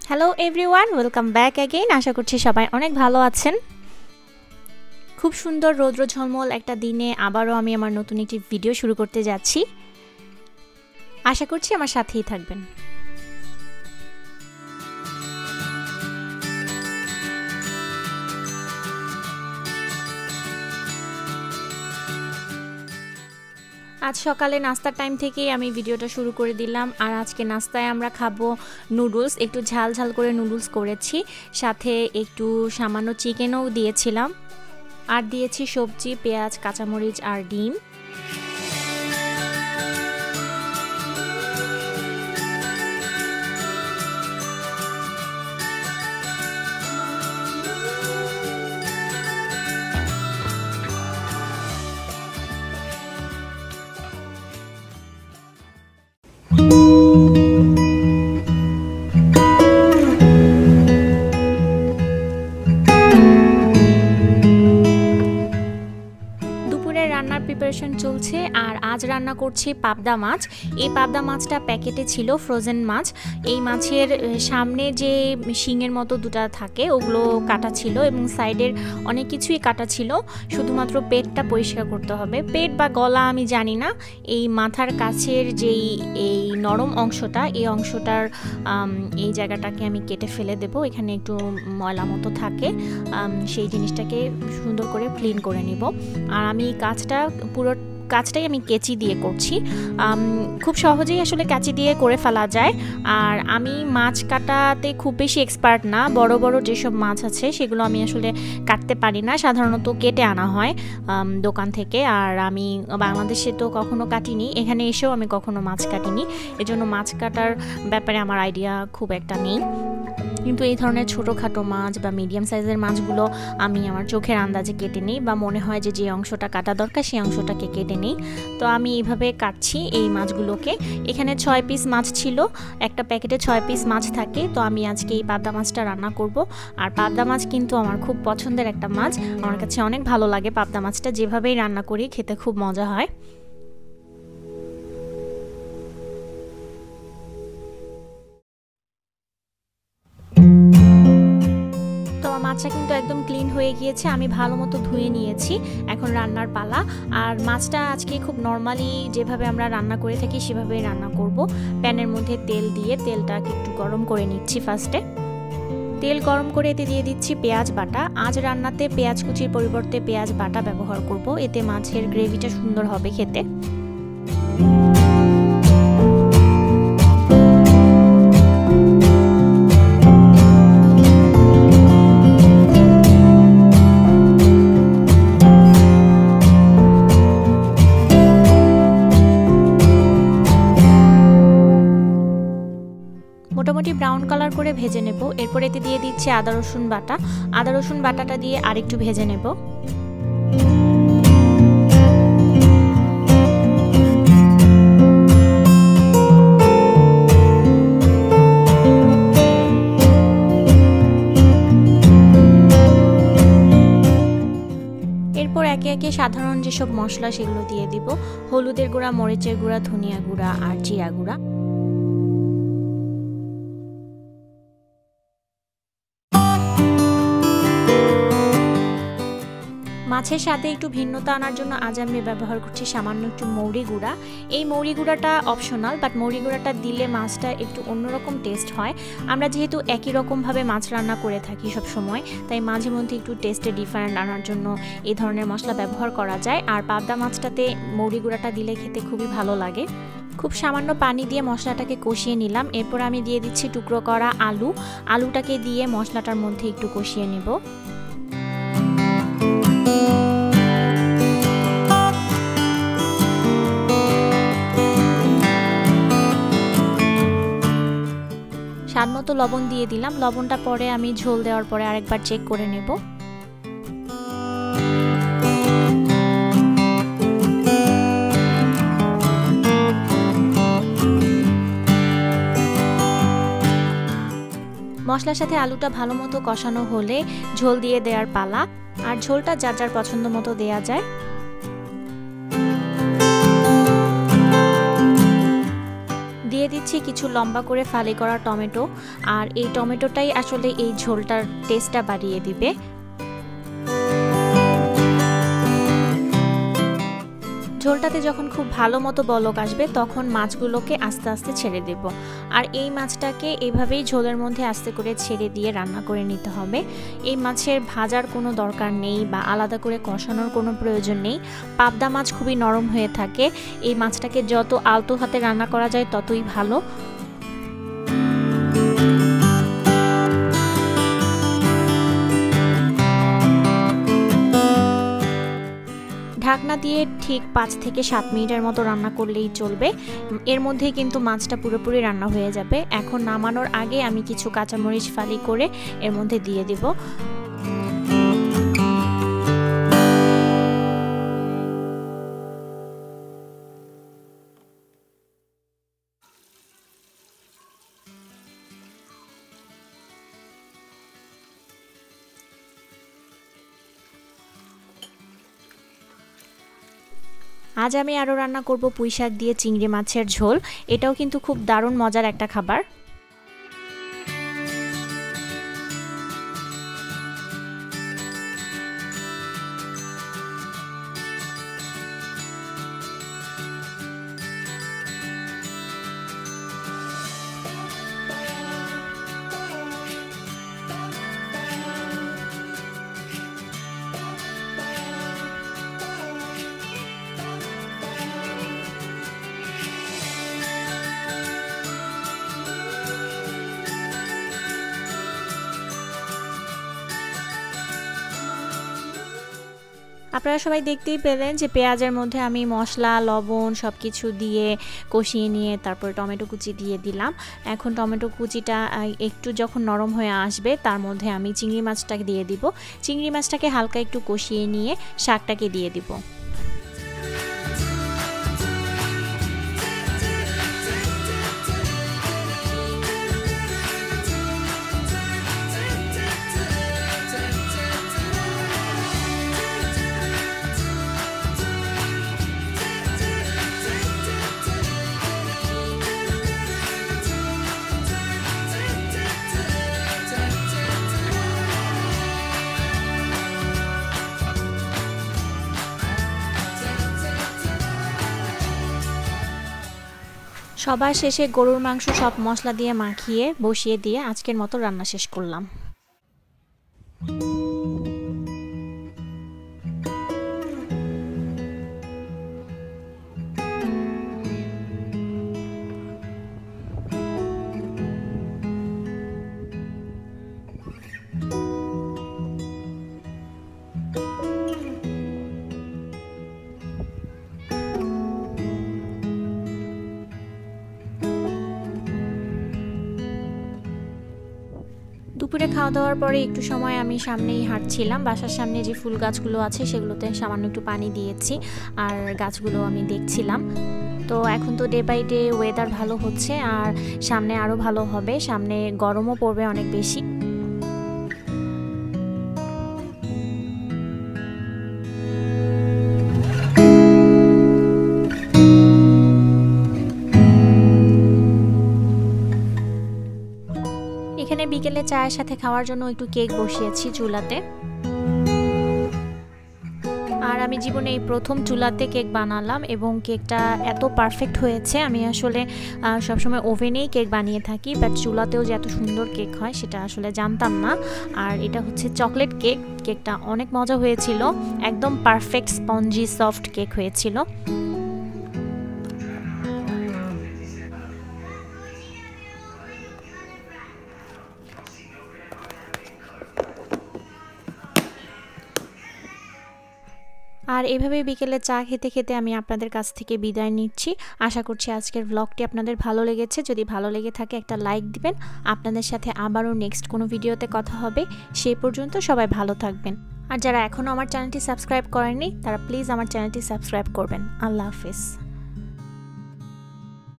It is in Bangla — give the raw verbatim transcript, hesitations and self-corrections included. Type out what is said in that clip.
Hello everyone, welcome back again. আশা করছি সবাই অনেক ভালো আছেন। খুব সুন্দর রৌদ্র ঝলমল একটা দিনে আবারও আমি আমার নতুন একটি ভিডিও শুরু করতে যাচ্ছি। আশা করছি আমার সাথেই থাকবেন। আজ সকালে নাস্তার টাইম থেকেই আমি ভিডিওটা শুরু করে দিলাম। আর আজকে নাস্তায় আমরা খাবো নুডলস। একটু ঝাল ঝাল করে নুডলস করেছি, সাথে একটু সামান্য চিকেনও দিয়েছিলাম, আর দিয়েছি সবজি, পেঁয়াজ, কাঁচামরিচ আর ডিম। রান্নার প্রিপারেশন চলছে, আর আজ রান্না করছি পাবদা মাছ। এই পাবদা মাছটা প্যাকেটে ছিল, ফ্রোজেন মাছ। এই মাছের সামনে যে শিঙের মতো দুটা থাকে ওগুলো কাটা ছিল, এবং সাইডের অনেক কিছুই কাটা ছিল, শুধুমাত্র পেটটা পরিষ্কার করতে হবে। পেট বা গলা আমি জানি না। এই মাথার কাছের যেই এই নরম অংশটা, এই অংশটার এই জায়গাটাকে আমি কেটে ফেলে দেব। এখানে একটু ময়লা মতো থাকে, সেই জিনিসটাকে সুন্দর করে ক্লিন করে নিব। আর আমি কাজটা পুরো কাজটাই আমি কেচি দিয়ে করছি। খুব সহজেই আসলে কাঁচি দিয়ে করে ফেলা যায়। আর আমি মাছ কাটাতে খুব বেশি এক্সপার্ট না। বড় বড় যেসব মাছ আছে সেগুলো আমি আসলে কাটতে পারি না, সাধারণত কেটে আনা হয় দোকান থেকে। আর আমি বাংলাদেশে তো কখনো কাটিনি, এখানে এসেও আমি কখনো মাছ কাটিনি, এজন্য মাছ কাটার ব্যাপারে আমার আইডিয়া খুব একটা নেই। কিন্তু এই ধরনের ছোটোখাটো মাছ বা মিডিয়াম সাইজের মাছগুলো আমি আমার চোখের আন্দাজে কেটে নিই, বা মনে হয় যে যে অংশটা কাটা দরকার সেই অংশটাকে কেটে নিই। তো আমি এইভাবে কাটছি এই মাছগুলোকে। এখানে ছয় পিস মাছ ছিল, একটা প্যাকেটে ছয় পিস মাছ থাকে। তো আমি আজকে এই পাবদা মাছটা রান্না করব। আর পাবদা মাছ কিন্তু আমার খুব পছন্দের একটা মাছ, আমার কাছে অনেক ভালো লাগে পাবদা মাছটা। যেভাবেই রান্না করি খেতে খুব মজা হয়। মাছটা কিন্তু একদম ক্লিন হয়ে গিয়েছে, আমি ভালো মতো ধুয়ে নিয়েছি। এখন রান্নার পালা। আর মাছটা আজকে খুব নর্মালি যেভাবে আমরা রান্না করে থাকি সেভাবেই রান্না করব। প্যানের মধ্যে তেল দিয়ে তেলটাকে একটু গরম করে নিচ্ছি। ফার্স্টে তেল গরম করে এতে দিয়ে দিচ্ছি পেঁয়াজ বাটা। আজ রান্নাতে পেঁয়াজ কুচির পরিবর্তে পেঁয়াজ বাটা ব্যবহার করব, এতে মাছের গ্রেভিটা সুন্দর হবে খেতে। মোটামুটি ব্রাউন কালার করে ভেজে নেব। এরপর এতে দিয়ে দিচ্ছি আদা রসুন বাটা। আদা রসুন বাটাটা দিয়ে আরেকটু ভেজে নেব। এরপর একে একে সাধারণ যেসব মশলা সেগুলো দিয়ে দিব। হলুদের গুঁড়া, মরিচের গুঁড়া, ধনিয়া গুঁড়া আর জিরা গুঁড়া। মাছের সাথে একটু ভিন্নতা আনার জন্য আজ আমি ব্যবহার করছি সামান্য একটু মৌরি গুঁড়া। এই মৌরি গুঁড়াটা অপশনাল, বাট মৌরি গুঁড়াটা দিলে মাছটা একটু অন্যরকম টেস্ট হয়। আমরা যেহেতু একই রকমভাবে মাছ রান্না করে থাকি সব সময়, তাই মাঝে মধ্যে একটু টেস্টে ডিফারেন্ট আনার জন্য এই ধরনের মশলা ব্যবহার করা যায়। আর পাবদা মাছটাতে মৌরি গুঁড়াটা দিলে খেতে খুবই ভালো লাগে। খুব সামান্য পানি দিয়ে মশলাটাকে কষিয়ে নিলাম। এরপর আমি দিয়ে দিচ্ছি টুকরো করা আলু। আলুটাকে দিয়ে মশলাটার মধ্যে একটু কষিয়ে নেব। স্বাদ মতো লবণ দিয়ে দিলাম। লবণটা পরে আমি ঝোল দেওয়ার পরে আরেকবার চেক করে নেব। মশলার সাথে আলুটা ভালো মতো কষানো হলে ঝোল দিয়ে দেওয়ার পালা। আর ঝোলটা যার যার পছন্দ মতো দেয়া যায়। দিয়ে দিচ্ছি কিছু লম্বা করে ফালি করা টমেটো, আর এই টমেটোটাই আসলে এই ঝোলটার টেস্টটা বাড়িয়ে দিবে। ঝোলটাতে যখন খুব ভালো মতো বলক আসবে তখন মাছগুলোকে আস্তে আস্তে ছেড়ে দেব। আর এই মাছটাকে এভাবেই ঝোলের মধ্যে আস্তে করে ছেড়ে দিয়ে রান্না করে নিতে হবে। এই মাছের ভাজার কোনো দরকার নেই বা আলাদা করে কষানোর কোনো প্রয়োজন নেই। পাবদা মাছ খুবই নরম হয়ে থাকে, এই মাছটাকে যত আলতো হাতে রান্না করা যায় ততই ভালো। ঢাকনা দিয়ে ঠিক পাঁচ থেকে সাত মিনিটের মতো রান্না করলেই চলবে। এর মধ্যেই কিন্তু মাছটা পুরোপুরি রান্না হয়ে যাবে। এখন নামানোর আগে আমি কিছু কাঁচামরিচ ফালি করে এর মধ্যে দিয়ে দিব। আজ আমি আরও রান্না করব পুঁই শাক দিয়ে চিংড়ি মাছের ঝোল। এটাও কিন্তু খুব দারুণ মজার একটা খাবার। আপনারা সবাই দেখতেই পেলেন যে পেঁয়াজের মধ্যে আমি মশলা লবণ সব কিছু দিয়ে কষিয়ে নিয়ে তারপর টমেটো কুচি দিয়ে দিলাম। এখন টমেটো কুচিটা একটু যখন নরম হয়ে আসবে তার মধ্যে আমি চিংড়ি মাছটাকে দিয়ে দিব। চিংড়ি মাছটাকে হালকা একটু কষিয়ে নিয়ে শাকটাকে দিয়ে দিব। সবার শেষে গরুর মাংস সব মশলা দিয়ে মাখিয়ে বসিয়ে দিয়ে আজকের মতো রান্না শেষ করলাম। দুপুরে খাওয়া দাওয়ার পরে একটু সময় আমি সামনেই হাঁটছিলাম। বাসার সামনে যে ফুল গাছগুলো আছে সেগুলোতে সামান্য একটু পানি দিয়েছি আর গাছগুলো আমি দেখছিলাম। তো এখন তো ডে বাই ডে ওয়েদার ভালো হচ্ছে আর সামনে আরও ভালো হবে, সামনে গরমও পড়বে অনেক বেশি। এখানে বিকেলে চায়ের সাথে খাওয়ার জন্য একটু কেক বসিয়েছি চুলাতে। আর আমি জীবনে এই প্রথম চুলাতে কেক বানালাম এবং কেকটা এত পারফেক্ট হয়েছে। আমি আসলে সবসময় ওভেনেই কেক বানিয়ে থাকি, বাট চুলাতেও যে এত সুন্দর কেক হয় সেটা আসলে জানতাম না। আর এটা হচ্ছে চকলেট কেক। কেকটা অনেক মজা হয়েছিল, একদম পারফেক্ট স্পঞ্জি সফট কেক হয়েছিল। আর এভাবে বিকেলে চা খেতে খেতে আমি আপনাদের কাছ থেকে বিদায় নিচ্ছি। আশা করছি আজকের ব্লগটি আপনাদের ভালো লেগেছে। যদি ভালো লেগে থাকে একটা লাইক দিবেন। আপনাদের সাথে আবারও নেক্সট কোনো ভিডিওতে কথা হবে। সেই পর্যন্ত সবাই ভালো থাকবেন। আর যারা এখনও আমার চ্যানেলটি সাবস্ক্রাইব করেননি তারা প্লিজ আমার চ্যানেলটি সাবস্ক্রাইব করবেন। আল্লাহ হাফেজ।